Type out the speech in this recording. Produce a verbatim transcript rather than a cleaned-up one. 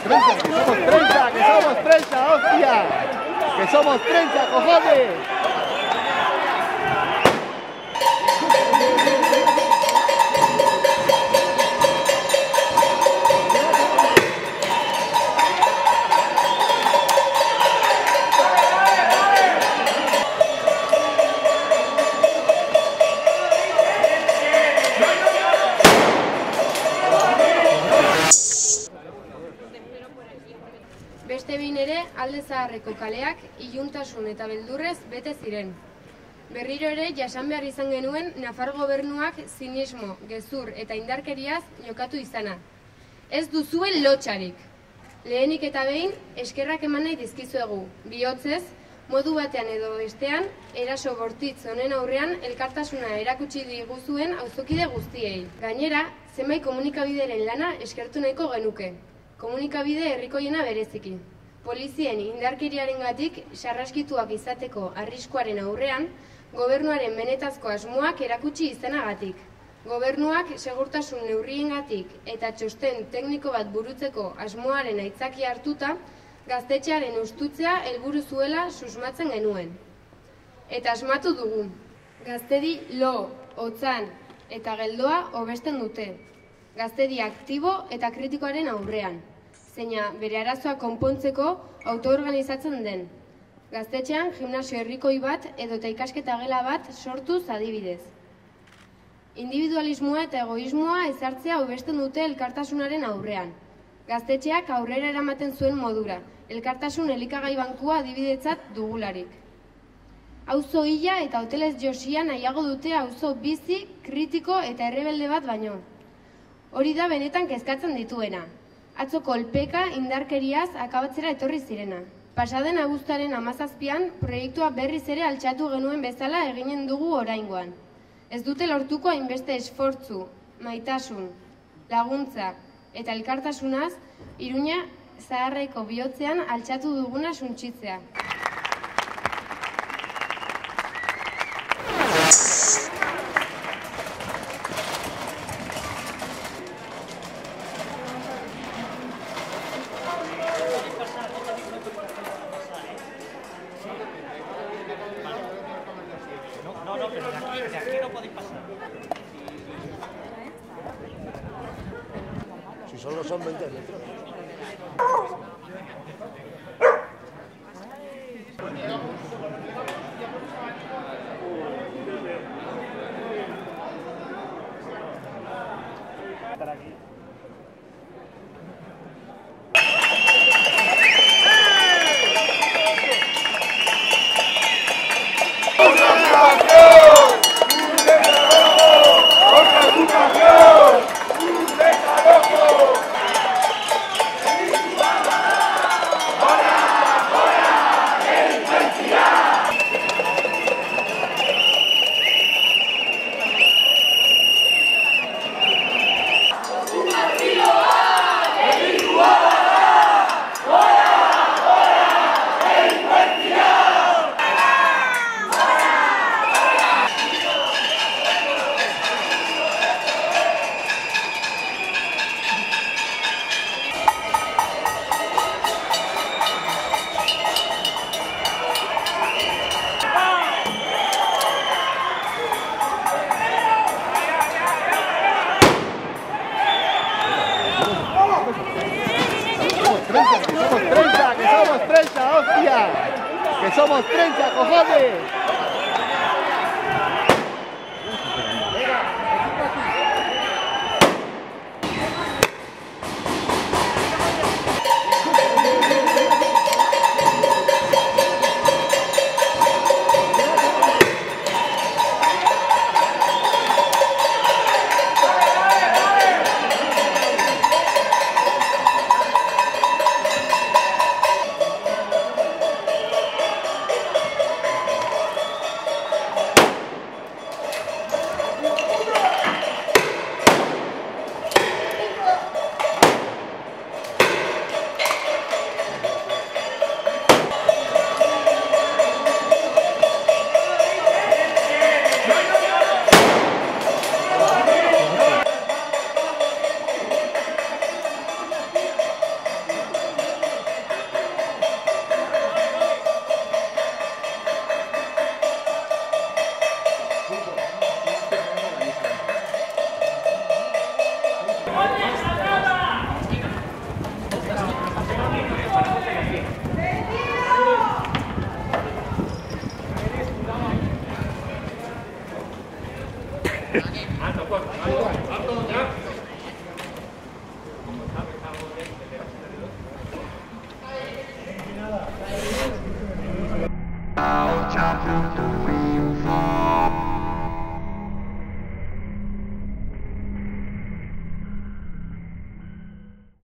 somos treinta, que somos treinta, hostia. Que somos treinta, cojones. Beste behin ere, Alde Zaharreko kaleak iluntasun eta beldurrez bete ziren. Berriro ere jasan behar izan genuen Nafar gobernuak zinismo, gezur eta indarkeriaz jokatu izana. Ez duzuen lotxarik. Lehenik eta behin, eskerrak eman nahi dizkizuegu. Bihotzez, modu batean edo bestean, eraso bortitz honen aurrean elkartasuna erakutsi diguzuen auzokide guztiei. Gainera, zenbait komunikabideren lana eskertu nahiko genuke. Komunikabide herrikoiena bereziki. Polizien indarkeriarengatik sarraskituak izateko arriskuaren aurrean, gobernuaren benetazko asmoak erakutsi izanagatik. Gobernuak segurtasun neurriengatik eta txosten tekniko bat burutzeko asmoaren aitzakia hartuta, gaztetxearen hustutzea helburu zuela susmatzen genuen. Eta asmatu dugu. Gaztedi lo, otzan eta geldoa hobesten dute. Gaztedi aktibo eta kritikoaren aurrean, zeina bere arazoa konpontzeko autoorganizatzen den. Gaztetxean gimnasio herrikoi bat edota ikasketa gela bat sortuz adibidez. Individualismoa eta egoismoa ezartzea hobesten dute elkartasunaren aurrean. Gaztetxeak aurrera eramaten zuen modura, elkartasun elikagai bankua adibidetzat dugularik. Auzo hila eta hotelez josia nahiago dute auzo bizi, kritiko eta errebelde bat baino. Hori da benetan kezkatzen dituena. Atzo kolpeka indarkeriaz akabatzera etorri zirena. Pasaden abuztuaren hamazazpian proiektua berriz ere altxatu genuen bezala eginen dugu oraingoan. Ez dute lortuko hainbeste esfortzu, maitasun, laguntza eta elkartasunaz Iruña Zaharreko bihotzean altxatu duguna suntsitzea. No, no, pero de aquí, de aquí no podéis pasar. Si solo son veinte metros. Estar aquí. ¡Que somos treinta, cojones! Alto, fuerte.